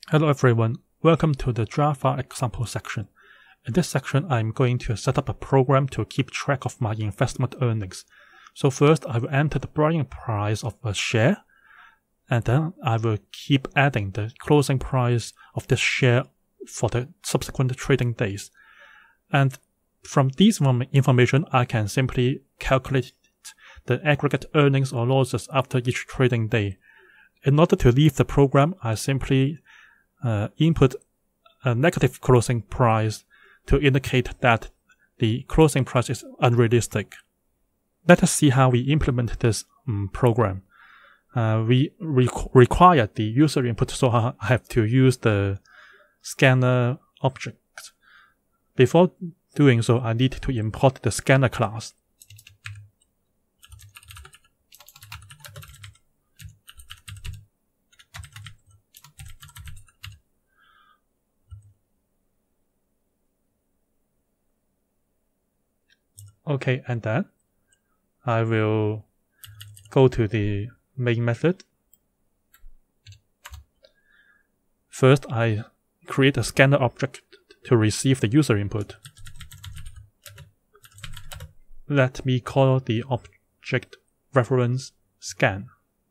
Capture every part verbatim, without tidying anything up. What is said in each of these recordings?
Hello everyone, welcome to the Java example section. In this section, I'm going to set up a program to keep track of my investment earnings. So first, I will enter the buying price of a share, and then I will keep adding the closing price of this share for the subsequent trading days. And from this information, I can simply calculate the aggregate earnings or losses after each trading day. In order to leave the program, I simply uh, input a negative closing price to indicate that the closing price is unrealistic. Let us see how we implement this um, program. Uh, we re require the user input, so I have to use the scanner object. Before doing so, I need to import the scanner class. Okay, and then I will go to the main method. First, I create a scanner object to receive the user input. Let me call the object reference scan.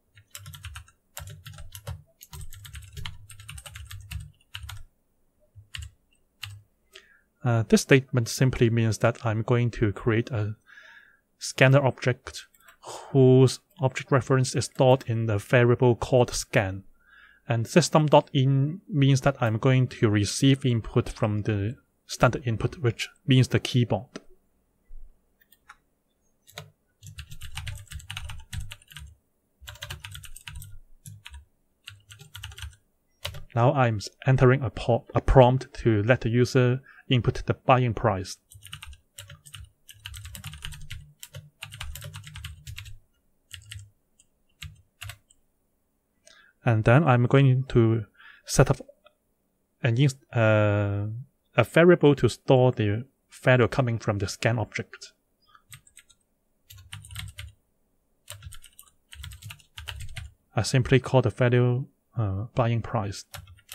Uh, this statement simply means that I'm going to create a scanner object whose object reference is stored in the variable called scan. And system.in means that I'm going to receive input from the standard input, which means the keyboard. Now I'm entering a, a prompt to let the user input the buying price. And then I'm going to set up an uh, a variable to store the value coming from the scan object. I simply call the value uh, buying price.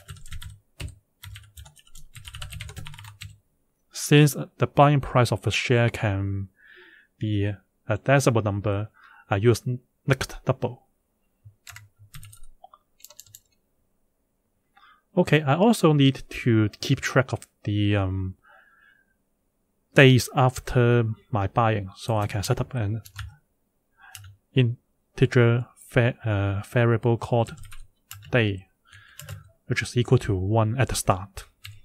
Since the buying price of a share can be a decimal number, I use next double. Okay, I also need to keep track of the um, days after my buying, so I can set up an integer va uh, variable called day, which is equal to one at the start.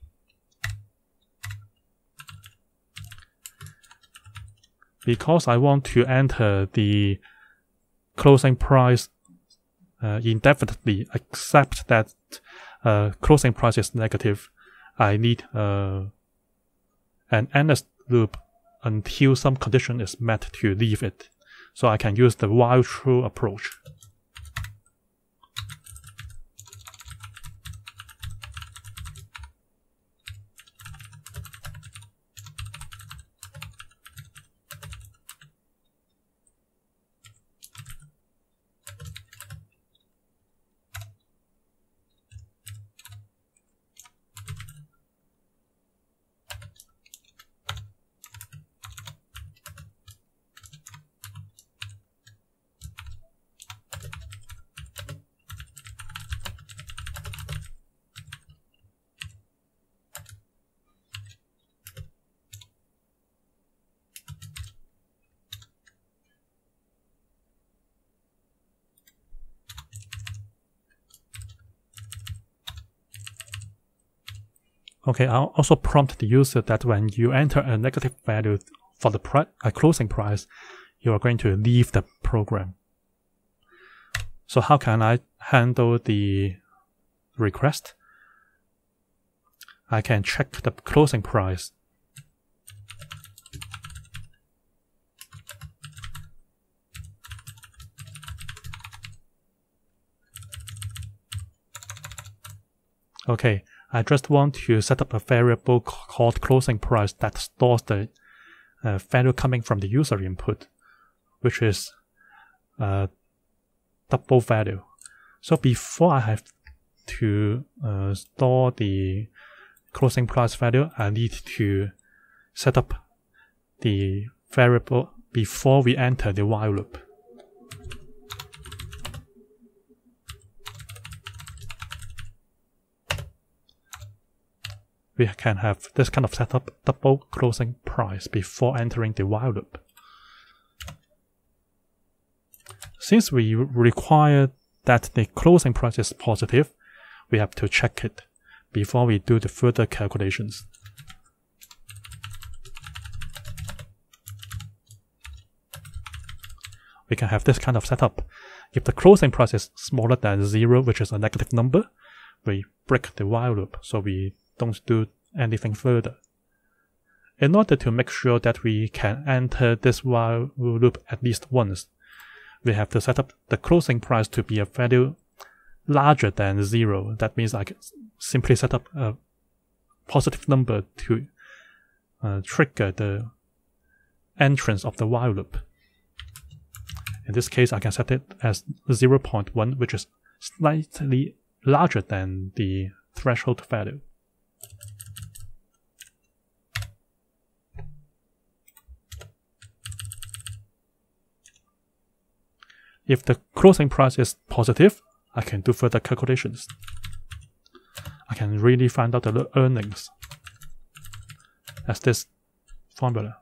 Because I want to enter the closing price uh, indefinitely, except that uh, closing price is negative, I need uh, an endless loop until some condition is met to leave it. So I can use the while true approach. Okay, I'll also prompt the user that when you enter a negative value for the pri uh, closing price, you are going to leave the program. So how can I handle the request? I can check the closing price. Okay. I just want to set up a variable called closing price that stores the uh, value coming from the user input, which is uh, double value. So before I have to uh, store the closing price value, I need to set up the variable before we enter the while loop. We can have this kind of setup, double closing price before entering the while loop. Since we require that the closing price is positive, we have to check it before we do the further calculations. We can have this kind of setup. If the closing price is smaller than zero, which is a negative number, we break the while loop, so we don't do anything further. In order to make sure that we can enter this while loop at least once, we have to set up the closing price to be a value larger than zero. That means I can simply set up a positive number to uh, trigger the entrance of the while loop. In this case, I can set it as zero point one, which is slightly larger than the threshold value. If the closing price is positive, I can do further calculations. I can really find out the earnings as this formula.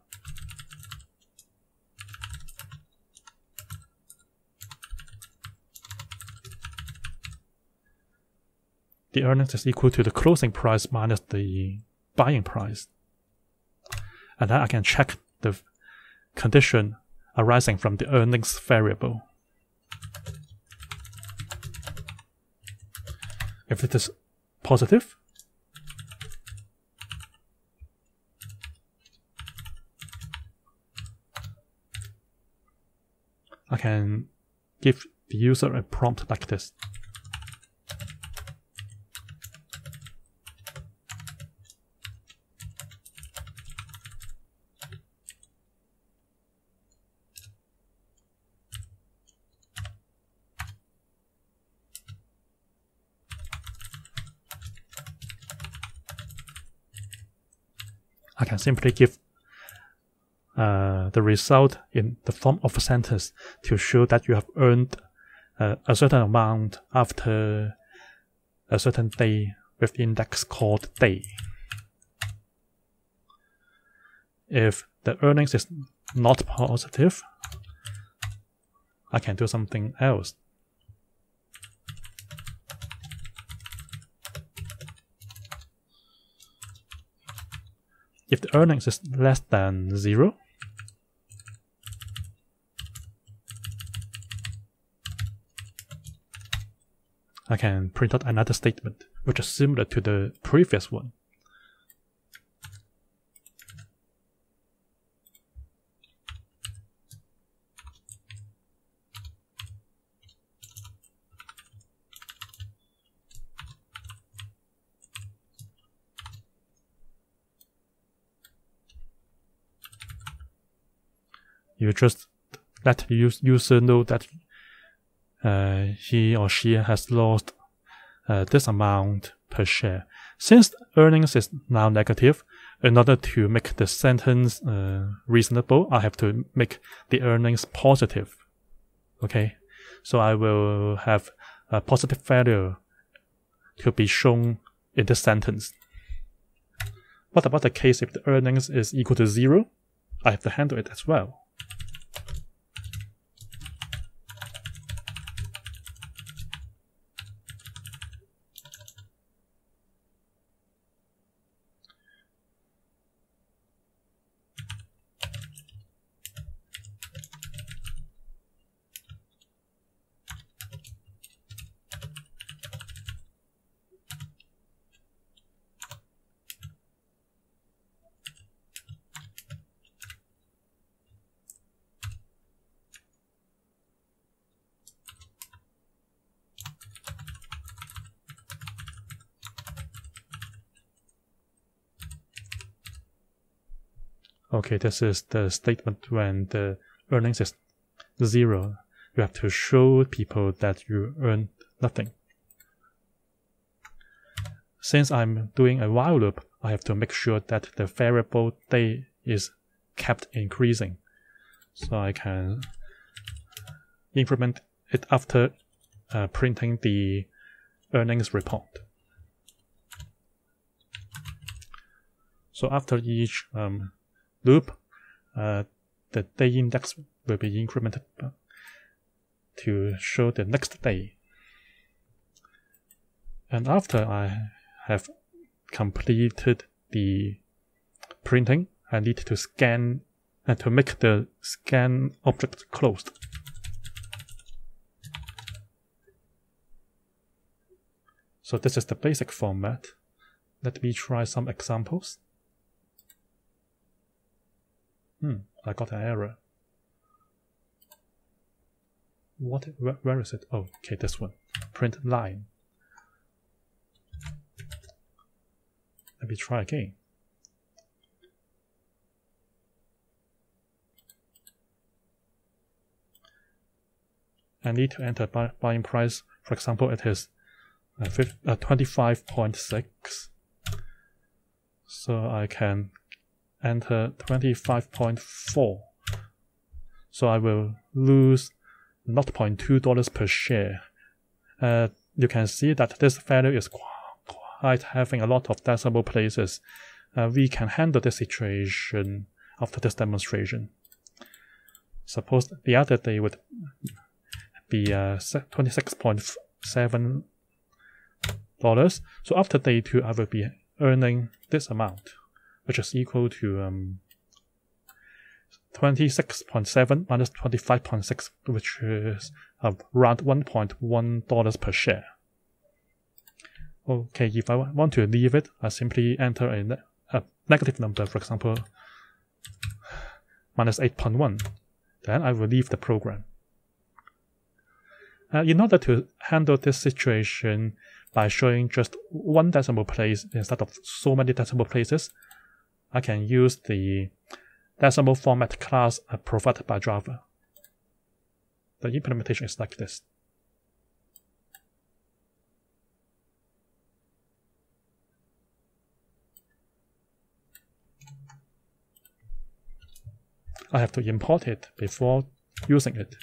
The earnings is equal to the closing price minus the buying price. And then I can check the condition arising from the earnings variable. If it is positive, I can give the user a prompt like this. I can simply give uh, the result in the form of a sentence to show that you have earned uh, a certain amount after a certain day with index called day. If the earnings is not positive, I can do something else. If the earnings is less than zero, I can print out another statement, which is similar to the previous one. You just let the user know that uh, he or she has lost uh, this amount per share. Since earnings is now negative, in order to make the sentence uh, reasonable, I have to make the earnings positive. Okay, so I will have a positive value to be shown in this sentence. What about the case if the earnings is equal to zero? I have to handle it as well. Okay, this is the statement when the earnings is zero. You have to show people that you earn nothing. since I'm doing a while loop, I have to make sure that the variable day is kept increasing. So I can implement it after uh, printing the earnings report. So after each um, loop, uh, the day index will be incremented to show the next day. And after I have completed the printing, I need to scan and uh, to make the scan object closed. So this is the basic format. Let me try some examples. Hmm, I got an error. What? Where, where is it? Oh, okay, this one. Print line. Let me try again. I need to enter buy, buying price. For example, it is uh, twenty-five point six. So I can enter twenty-five point four. So I will lose zero point two dollars per share. Uh, you can see that this value is quite having a lot of decimal places. Uh, we can handle this situation after this demonstration. Suppose the other day would be uh, twenty-six point seven dollars. So after day two, I will be earning this amount, which is equal to um, twenty-six point seven minus twenty-five point six, which is around one point one dollars per share. Okay, if I want to leave it, I simply enter a, ne a negative number, for example, minus eight point one. Then I will leave the program. Uh, in order to handle this situation by showing just one decimal place instead of so many decimal places, I can use the decimal format class uh, provided by Java. The implementation is like this. I have to import it before using it.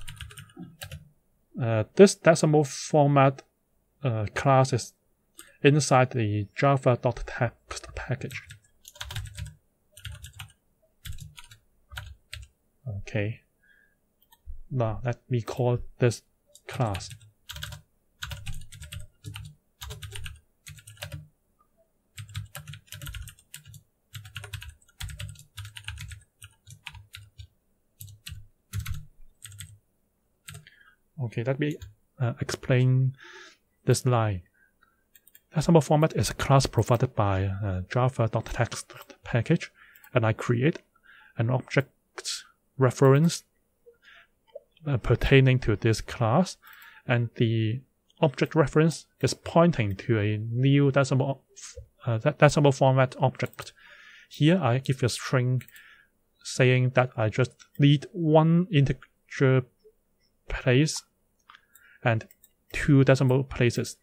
Uh, this decimal format uh, class is inside the java.text package. Okay. Now let me call this class. Okay, let me uh, explain this line. Decimal format is a class provided by uh, java.text package, and I create an object reference uh, pertaining to this class, and the object reference is pointing to a new decimal uh, decimal format object. Here I give a string saying that I just need one integer place and two decimal places.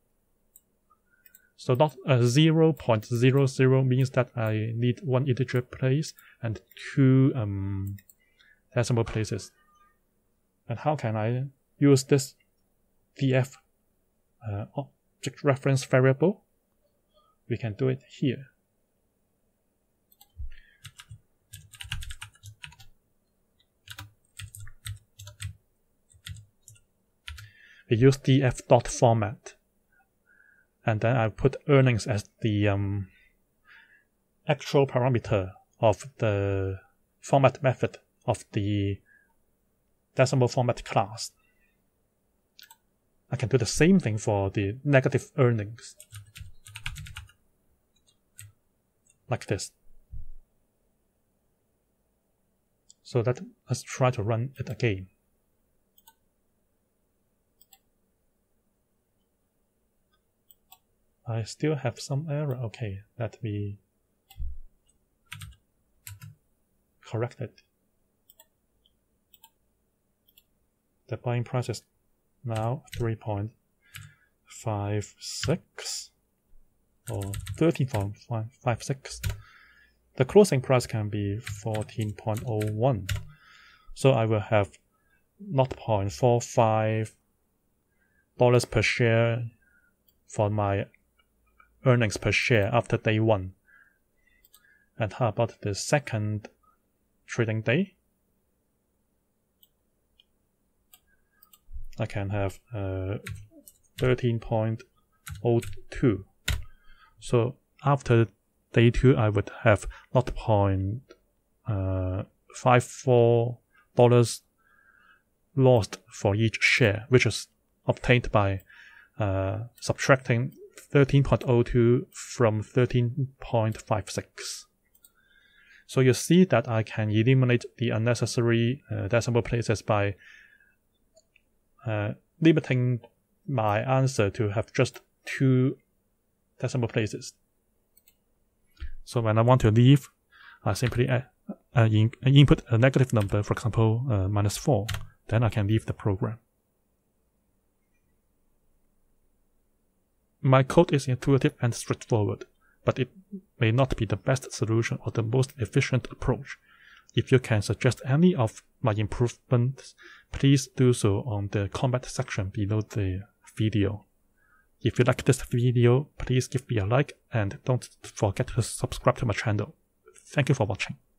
So not a zero point zero zero means that I need one integer place and two um, decimal places. And how can I use this df uh, object reference variable? We can do it here. We use df.format, and then I put earnings as the um, actual parameter of the format method of the decimal format class. I can do the same thing for the negative earnings, like this. So that, let's try to run it again. I still have some error. Okay, let me correct it. The buying price is now three point five six. or thirteen point five six. The closing price can be fourteen point zero one. So I will have zero point four five dollars per share for my earnings per share after day one. And how about the second trading day? I can have uh, thirteen point zero two. So after day two, I would have zero point five four dollars lost for each share, which is obtained by uh, subtracting thirteen point zero two from thirteen point five six. So you see that I can eliminate the unnecessary uh, decimal places by uh, limiting my answer to have just two decimal places. So when I want to leave, I simply add, uh, in, input a negative number, for example, uh, minus four. Then I can leave the program. My code is intuitive and straightforward, but it may not be the best solution or the most efficient approach. If you can suggest any of my improvements, please do so on the comment section below the video. If you like this video, please give me a like and don't forget to subscribe to my channel. Thank you for watching.